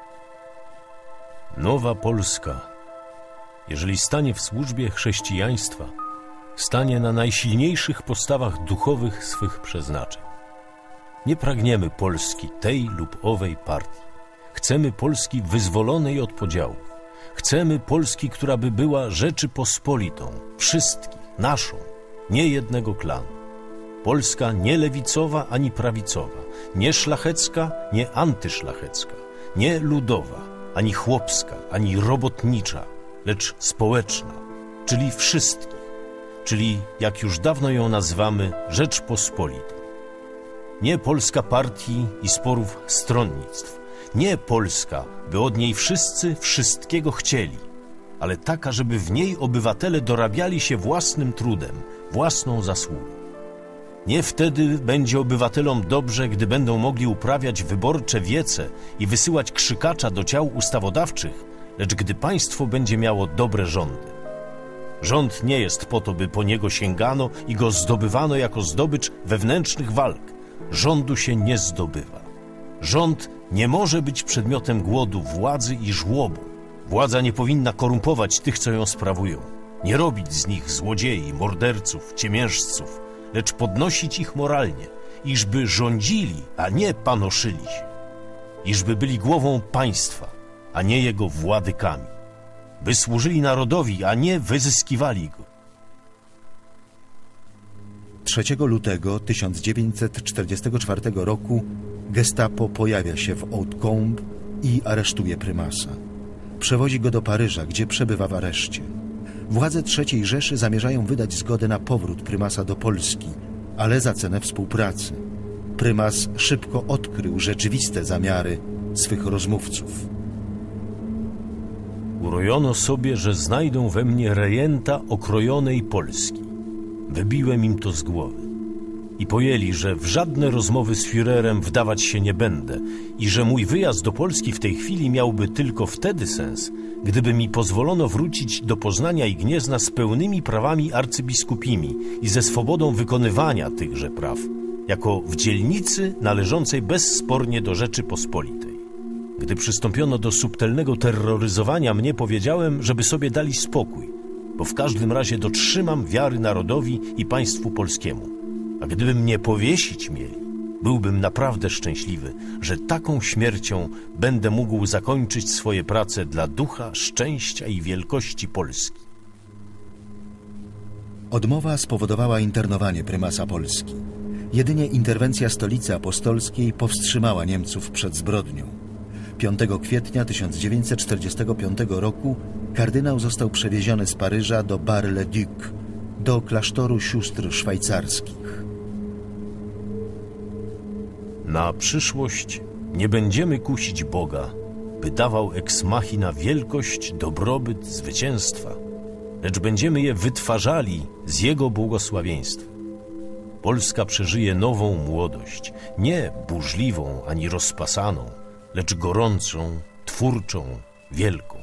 Nowa Polska, jeżeli stanie w służbie chrześcijaństwa, stanie na najsilniejszych postawach duchowych swych przeznaczeń. Nie pragniemy Polski tej lub owej partii. Chcemy Polski wyzwolonej od podziałów. Chcemy Polski, która by była Rzeczypospolitą, wszystkich, naszą, nie jednego klanu. Polska nie lewicowa ani prawicowa, nie szlachecka, nie antyszlachecka, nie ludowa, ani chłopska, ani robotnicza, lecz społeczna, czyli wszystkich, czyli, jak już dawno ją nazywamy, Rzeczpospolita. Nie Polska partii i sporów stronnictw, nie Polska, by od niej wszyscy wszystkiego chcieli, ale taka, żeby w niej obywatele dorabiali się własnym trudem, własną zasługą. Nie wtedy będzie obywatelom dobrze, gdy będą mogli uprawiać wyborcze wiece i wysyłać krzykacza do ciał ustawodawczych, lecz gdy państwo będzie miało dobre rządy. Rząd nie jest po to, by po niego sięgano i go zdobywano jako zdobycz wewnętrznych walk. Rządu się nie zdobywa. Rząd nie może być przedmiotem głodu władzy i żłobu. Władza nie powinna korumpować tych, co ją sprawują. Nie robić z nich złodziei, morderców, ciemiężców, lecz podnosić ich moralnie, iżby rządzili, a nie panoszyli się. Iżby byli głową państwa, a nie jego władykami. By służyli narodowi, a nie wyzyskiwali go. trzeciego lutego tysiąc dziewięćset czterdziestego czwartego roku gestapo pojawia się w Hautecombe i aresztuje prymasa. Przewozi go do Paryża, gdzie przebywa w areszcie. Władze trzeciej Rzeszy zamierzają wydać zgodę na powrót prymasa do Polski, ale za cenę współpracy. Prymas szybko odkrył rzeczywiste zamiary swych rozmówców. Urojono sobie, że znajdą we mnie rejenta okrojonej Polski. Wybiłem im to z głowy. I pojęli, że w żadne rozmowy z Führerem wdawać się nie będę i że mój wyjazd do Polski w tej chwili miałby tylko wtedy sens, gdyby mi pozwolono wrócić do Poznania i Gniezna z pełnymi prawami arcybiskupimi i ze swobodą wykonywania tychże praw, jako w dzielnicy należącej bezspornie do Rzeczypospolitej. Gdy przystąpiono do subtelnego terroryzowania mnie, powiedziałem, żeby sobie dali spokój, bo w każdym razie dotrzymam wiary narodowi i państwu polskiemu. A gdyby mnie powiesić mieli, byłbym naprawdę szczęśliwy, że taką śmiercią będę mógł zakończyć swoje prace dla ducha, szczęścia i wielkości Polski. Odmowa spowodowała internowanie prymasa Polski. Jedynie interwencja Stolicy Apostolskiej powstrzymała Niemców przed zbrodnią. piątego kwietnia tysiąc dziewięćset czterdziestego piątego roku kardynał został przewieziony z Paryża do Bar-le-Duc, do klasztoru sióstr szwajcarskich. Na przyszłość nie będziemy kusić Boga, by dawał ex machina wielkość, dobrobyt, zwycięstwa, lecz będziemy je wytwarzali z Jego błogosławieństwem. Polska przeżyje nową młodość, nie burzliwą ani rozpasaną, lecz gorącą, twórczą, wielką.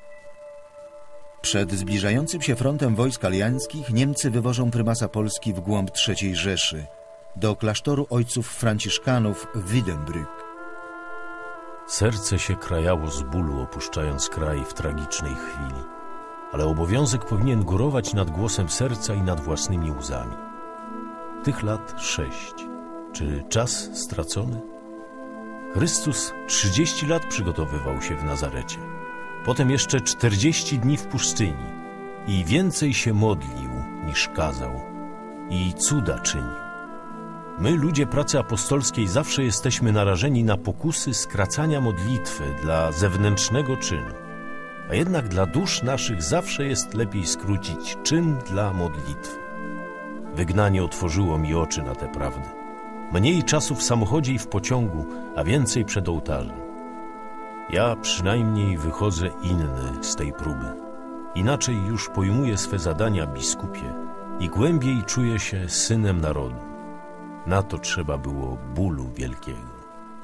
Przed zbliżającym się frontem wojsk alianckich Niemcy wywożą prymasa Polski w głąb trzeciej Rzeszy, do klasztoru ojców franciszkanów w Wiedenbrück. Serce się krajało z bólu, opuszczając kraj w tragicznej chwili, ale obowiązek powinien górować nad głosem serca i nad własnymi łzami. Tych lat sześć. Czy czas stracony? Chrystus trzydzieści lat przygotowywał się w Nazarecie. Potem jeszcze czterdzieści dni w pustyni i więcej się modlił niż kazał i cuda czynił. My, ludzie pracy apostolskiej, zawsze jesteśmy narażeni na pokusy skracania modlitwy dla zewnętrznego czynu. A jednak dla dusz naszych zawsze jest lepiej skrócić czyn dla modlitwy. Wygnanie otworzyło mi oczy na te prawdy. Mniej czasu w samochodzie i w pociągu, a więcej przed ołtarzem. Ja przynajmniej wychodzę inny z tej próby. Inaczej już pojmuję swe zadania biskupie i głębiej czuję się synem narodu. Na to trzeba było bólu wielkiego.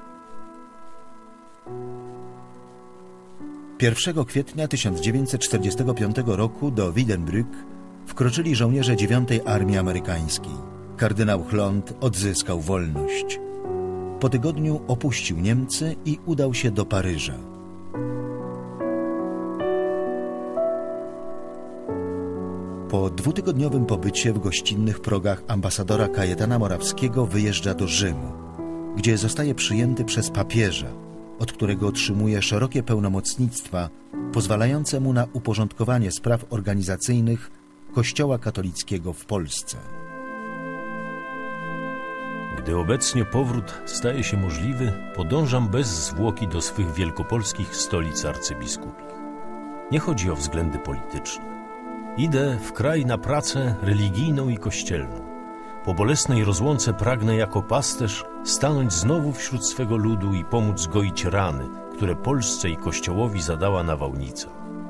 pierwszego kwietnia tysiąc dziewięćset czterdziestego piątego roku do Wiedenbrück wkroczyli żołnierze dziewiątej Armii Amerykańskiej. Kardynał Chlond odzyskał wolność. Po tygodniu opuścił Niemcy i udał się do Paryża. Po dwutygodniowym pobycie w gościnnych progach ambasadora Kajetana Morawskiego wyjeżdża do Rzymu, gdzie zostaje przyjęty przez papieża, od którego otrzymuje szerokie pełnomocnictwa pozwalające mu na uporządkowanie spraw organizacyjnych Kościoła katolickiego w Polsce. Gdy obecnie powrót staje się możliwy, podążam bez zwłoki do swych wielkopolskich stolic arcybiskupich. Nie chodzi o względy polityczne. Idę w kraj na pracę religijną i kościelną. Po bolesnej rozłące pragnę jako pasterz stanąć znowu wśród swego ludu i pomóc goić rany, które Polsce i Kościołowi zadała nawałnica.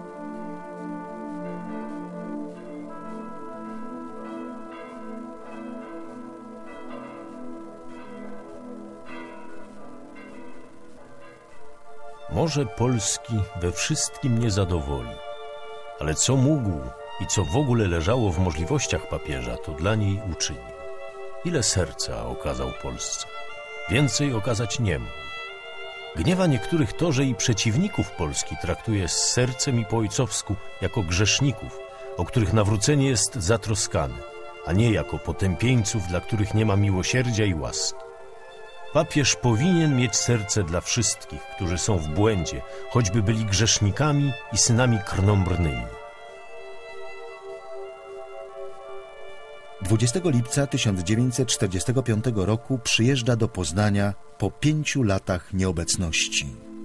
Może Polski we wszystkim nie zadowoli, ale co mógł i co w ogóle leżało w możliwościach papieża, to dla niej uczynił. Ile serca okazał Polsce? Więcej okazać nie mógł. Gniewa niektórych to, że i przeciwników Polski traktuje z sercem i po ojcowsku jako grzeszników, o których nawrócenie jest zatroskane, a nie jako potępieńców, dla których nie ma miłosierdzia i łaski. Papież powinien mieć serce dla wszystkich, którzy są w błędzie, choćby byli grzesznikami i synami krnąbrnymi. dwudziestego lipca tysiąc dziewięćset czterdziestego piątego roku przyjeżdża do Poznania po pięciu latach nieobecności.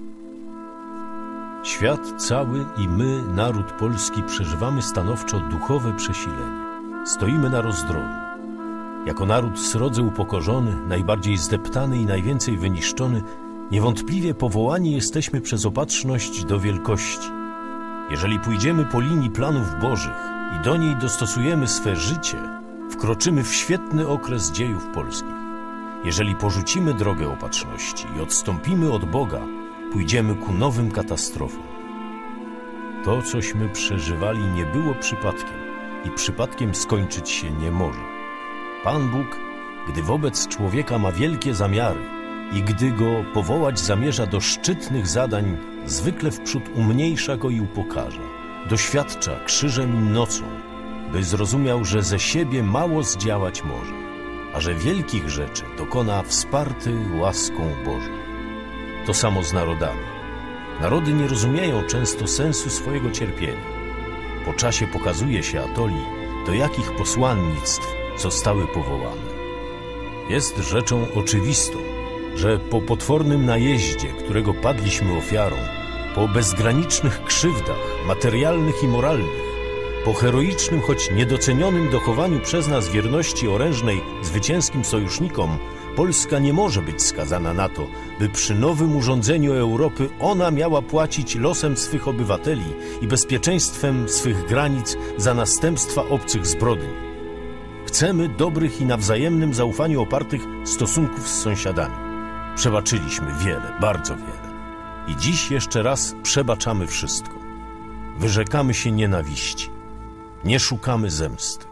Świat cały i my, naród polski, przeżywamy stanowczo duchowe przesilenie. Stoimy na rozdrożu. Jako naród srodze upokorzony, najbardziej zdeptany i najwięcej wyniszczony, niewątpliwie powołani jesteśmy przez opatrzność do wielkości. Jeżeli pójdziemy po linii planów bożych i do niej dostosujemy swe życie, wkroczymy w świetny okres dziejów polskich. Jeżeli porzucimy drogę opatrzności i odstąpimy od Boga, pójdziemy ku nowym katastrofom. To, cośmy przeżywali, nie było przypadkiem i przypadkiem skończyć się nie może. Pan Bóg, gdy wobec człowieka ma wielkie zamiary i gdy go powołać zamierza do szczytnych zadań, zwykle wprzód umniejsza go i upokarza. Doświadcza krzyżem i nocą, by zrozumiał, że ze siebie mało zdziałać może, a że wielkich rzeczy dokona wsparty łaską Bożą. To samo z narodami. Narody nie rozumieją często sensu swojego cierpienia. Po czasie pokazuje się Atoli, do jakich posłannictw zostały powołane. Jest rzeczą oczywistą, że po potwornym najeździe, którego padliśmy ofiarą, po bezgranicznych krzywdach materialnych i moralnych, po heroicznym, choć niedocenionym dochowaniu przez nas wierności orężnej zwycięskim sojusznikom, Polska nie może być skazana na to, by przy nowym urządzeniu Europy ona miała płacić losem swych obywateli i bezpieczeństwem swych granic za następstwa obcych zbrodni. Chcemy dobrych i na wzajemnym zaufaniu opartych stosunków z sąsiadami. Przebaczyliśmy wiele, bardzo wiele. I dziś jeszcze raz przebaczamy wszystko. Wyrzekamy się nienawiści. Nie szukamy zemsty.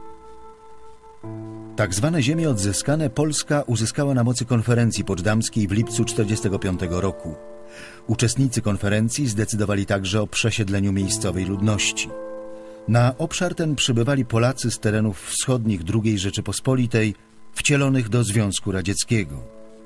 Tak zwane ziemie odzyskane Polska uzyskała na mocy konferencji poczdamskiej w lipcu tysiąc dziewięćset czterdziestego piątego roku. Uczestnicy konferencji zdecydowali także o przesiedleniu miejscowej ludności. Na obszar ten przybywali Polacy z terenów wschodnich drugiej Rzeczypospolitej, wcielonych do Związku Radzieckiego.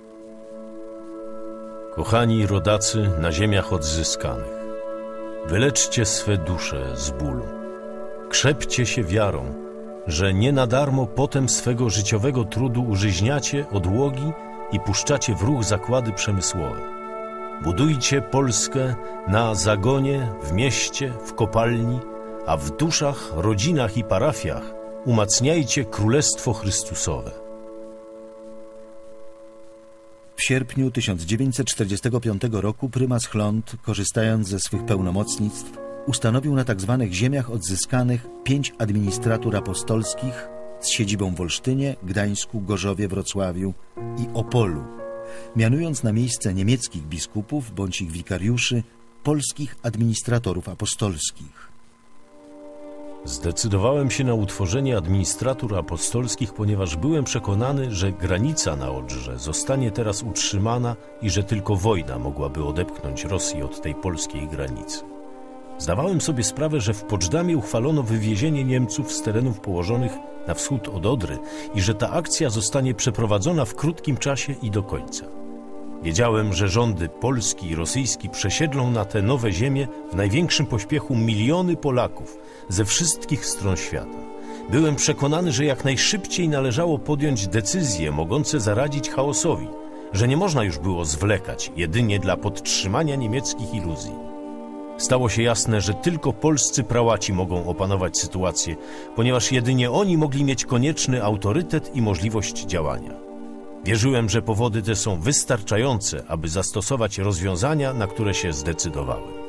Kochani rodacy na ziemiach odzyskanych, wyleczcie swe dusze z bólu. Krzepcie się wiarą, że nie na darmo potem swego życiowego trudu użyźniacie odłogi i puszczacie w ruch zakłady przemysłowe. Budujcie Polskę na zagonie, w mieście, w kopalni, a w duszach, rodzinach i parafiach umacniajcie Królestwo Chrystusowe. W sierpniu tysiąc dziewięćset czterdziestego piątego roku prymas Chląd, korzystając ze swych pełnomocnictw, ustanowił na tzw. ziemiach odzyskanych pięć administratur apostolskich z siedzibą w Olsztynie, Gdańsku, Gorzowie, Wrocławiu i Opolu, mianując na miejsce niemieckich biskupów bądź ich wikariuszy polskich administratorów apostolskich. Zdecydowałem się na utworzenie administratur apostolskich, ponieważ byłem przekonany, że granica na Odrze zostanie teraz utrzymana i że tylko wojna mogłaby odepchnąć Rosję od tej polskiej granicy. Zdawałem sobie sprawę, że w Poczdamie uchwalono wywiezienie Niemców z terenów położonych na wschód od Odry i że ta akcja zostanie przeprowadzona w krótkim czasie i do końca. Wiedziałem, że rządy polski i rosyjski przesiedlą na te nowe ziemie w największym pośpiechu miliony Polaków ze wszystkich stron świata. Byłem przekonany, że jak najszybciej należało podjąć decyzje mogące zaradzić chaosowi, że nie można już było zwlekać jedynie dla podtrzymania niemieckich iluzji. Stało się jasne, że tylko polscy prałaci mogą opanować sytuację, ponieważ jedynie oni mogli mieć konieczny autorytet i możliwość działania. Wierzyłem, że powody te są wystarczające, aby zastosować rozwiązania, na które się zdecydowałem.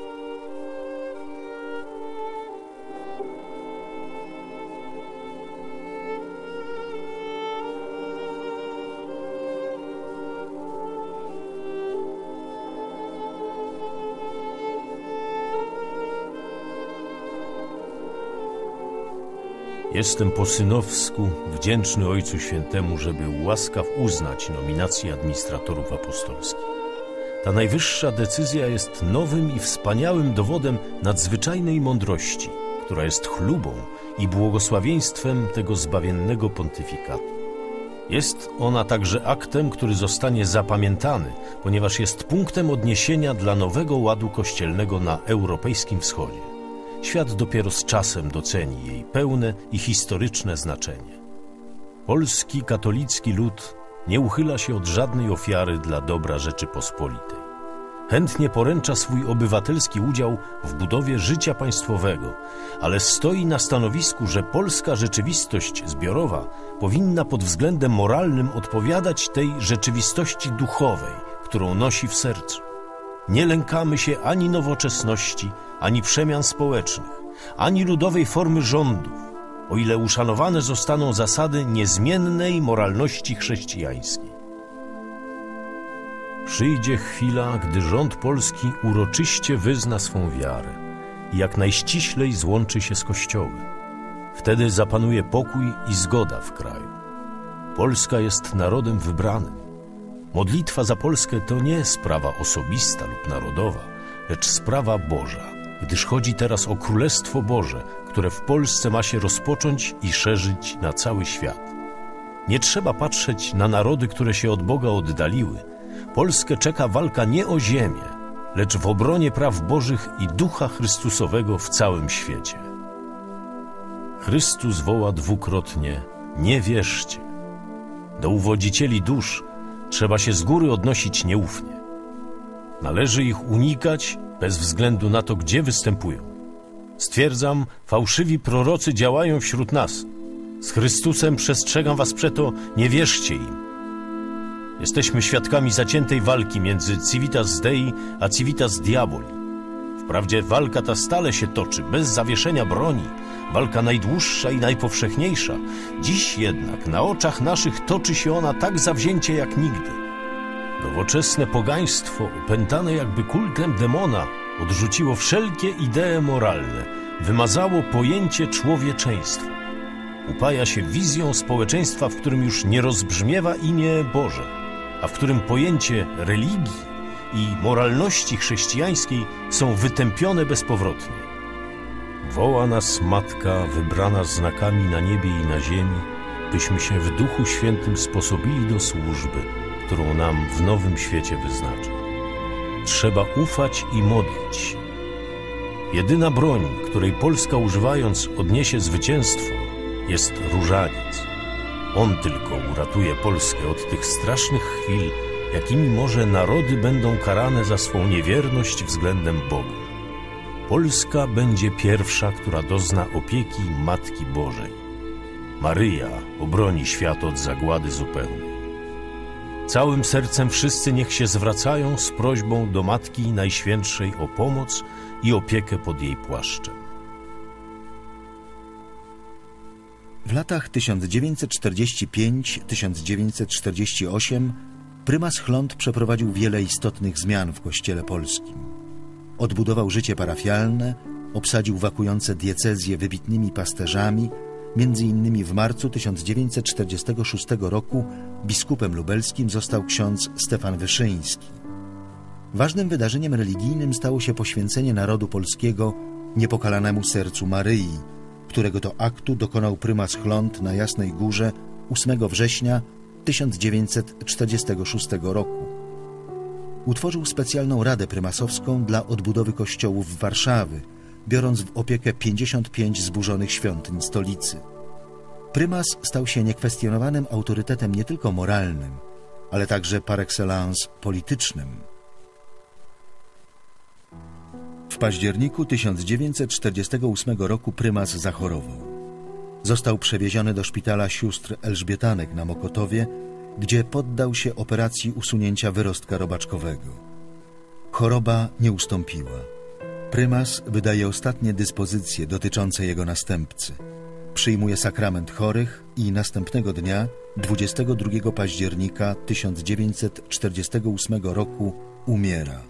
Jestem po synowsku wdzięczny Ojcu Świętemu, że był łaskaw uznać nominację administratorów apostolskich. Ta najwyższa decyzja jest nowym i wspaniałym dowodem nadzwyczajnej mądrości, która jest chlubą i błogosławieństwem tego zbawiennego pontyfikatu. Jest ona także aktem, który zostanie zapamiętany, ponieważ jest punktem odniesienia dla nowego ładu kościelnego na europejskim wschodzie. Świat dopiero z czasem doceni jej pełne i historyczne znaczenie. Polski katolicki lud nie uchyla się od żadnej ofiary dla dobra Rzeczypospolitej. Chętnie poręcza swój obywatelski udział w budowie życia państwowego, ale stoi na stanowisku, że polska rzeczywistość zbiorowa powinna pod względem moralnym odpowiadać tej rzeczywistości duchowej, którą nosi w sercu. Nie lękamy się ani nowoczesności, ani przemian społecznych, ani ludowej formy rządów, o ile uszanowane zostaną zasady niezmiennej moralności chrześcijańskiej. Przyjdzie chwila, gdy rząd polski uroczyście wyzna swą wiarę i jak najściślej złączy się z Kościołem. Wtedy zapanuje pokój i zgoda w kraju. Polska jest narodem wybranym. Modlitwa za Polskę to nie sprawa osobista lub narodowa, lecz sprawa Boża, gdyż chodzi teraz o Królestwo Boże, które w Polsce ma się rozpocząć i szerzyć na cały świat. Nie trzeba patrzeć na narody, które się od Boga oddaliły. Polskę czeka walka nie o ziemię, lecz w obronie praw Bożych i Ducha Chrystusowego w całym świecie. Chrystus woła dwukrotnie: nie wierzcie. Do uwodzicieli dusz trzeba się z góry odnosić nieufnie. Należy ich unikać bez względu na to, gdzie występują. Stwierdzam, fałszywi prorocy działają wśród nas. Z Chrystusem przestrzegam was przeto, nie wierzcie im. Jesteśmy świadkami zaciętej walki między civitas Dei a civitas diaboli. Wprawdzie walka ta stale się toczy, bez zawieszenia broni, walka najdłuższa i najpowszechniejsza. Dziś jednak na oczach naszych toczy się ona tak zawzięcie jak nigdy. Nowoczesne pogaństwo, opętane jakby kultem demona, odrzuciło wszelkie idee moralne, wymazało pojęcie człowieczeństwa. Upaja się wizją społeczeństwa, w którym już nie rozbrzmiewa imię Boże, a w którym pojęcie religii i moralności chrześcijańskiej są wytępione bezpowrotnie. Woła nas Matka wybrana znakami na niebie i na ziemi, byśmy się w Duchu Świętym sposobili do służby, którą nam w nowym świecie wyznacza. Trzeba ufać i modlić się. Jedyna broń, której Polska używając odniesie zwycięstwo, jest różaniec. On tylko uratuje Polskę od tych strasznych chwil, jakimi może narody będą karane za swą niewierność względem Boga. Polska będzie pierwsza, która dozna opieki Matki Bożej. Maryja obroni świat od zagłady zupełnej. Całym sercem wszyscy niech się zwracają z prośbą do Matki Najświętszej o pomoc i opiekę pod jej płaszczem. W latach tysiąc dziewięćset czterdziestym piątym do tysiąc dziewięćset czterdziestego ósmego prymas Chląd przeprowadził wiele istotnych zmian w Kościele polskim. Odbudował życie parafialne, obsadził wakujące diecezje wybitnymi pasterzami. Między innymi w marcu tysiąc dziewięćset czterdziestego szóstego roku biskupem lubelskim został ksiądz Stefan Wyszyński. Ważnym wydarzeniem religijnym stało się poświęcenie narodu polskiego niepokalanemu sercu Maryi, którego to aktu dokonał prymas Chląd na Jasnej Górze ósmego września tysiąc dziewięćset czterdziestego szóstego roku. Utworzył specjalną radę prymasowską dla odbudowy kościołów Warszawy, biorąc w opiekę pięćdziesiąt pięć zburzonych świątyń stolicy. Prymas stał się niekwestionowanym autorytetem nie tylko moralnym, ale także par excellence politycznym. W październiku tysiąc dziewięćset czterdziestego ósmego roku prymas zachorował. Został przewieziony do szpitala sióstr Elżbietanek na Mokotowie, gdzie poddał się operacji usunięcia wyrostka robaczkowego. Choroba nie ustąpiła. Prymas wydaje ostatnie dyspozycje dotyczące jego następcy. Przyjmuje sakrament chorych i następnego dnia, dwudziestego drugiego października tysiąc dziewięćset czterdziestego ósmego roku, umiera.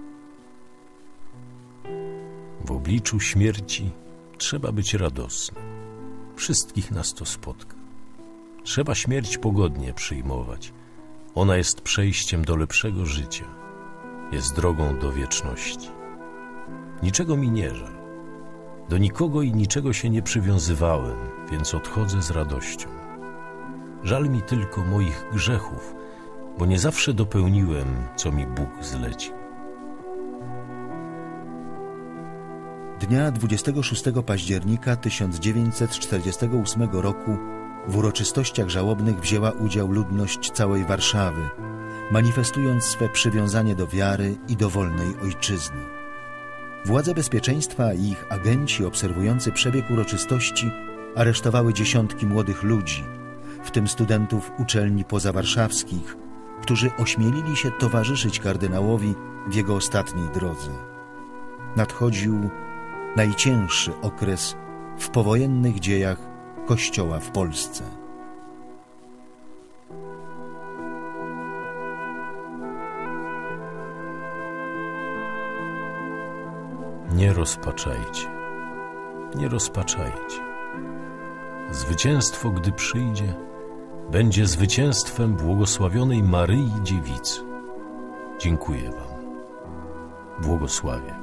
W obliczu śmierci trzeba być radosnym. Wszystkich nas to spotka. Trzeba śmierć pogodnie przyjmować. Ona jest przejściem do lepszego życia. Jest drogą do wieczności. Niczego mi nie żal. Do nikogo i niczego się nie przywiązywałem, więc odchodzę z radością. Żal mi tylko moich grzechów, bo nie zawsze dopełniłem, co mi Bóg zlecił. Dnia dwudziestego szóstego października tysiąc dziewięćset czterdziestego ósmego roku w uroczystościach żałobnych wzięła udział ludność całej Warszawy, manifestując swe przywiązanie do wiary i do wolnej ojczyzny. Władze bezpieczeństwa i ich agenci obserwujący przebieg uroczystości aresztowały dziesiątki młodych ludzi, w tym studentów uczelni pozawarszawskich, którzy ośmielili się towarzyszyć kardynałowi w jego ostatniej drodze. Nadchodził najcięższy okres w powojennych dziejach Kościoła w Polsce. Nie rozpaczajcie, nie rozpaczajcie. Zwycięstwo, gdy przyjdzie, będzie zwycięstwem błogosławionej Maryi Dziewicy. Dziękuję wam. Błogosławię.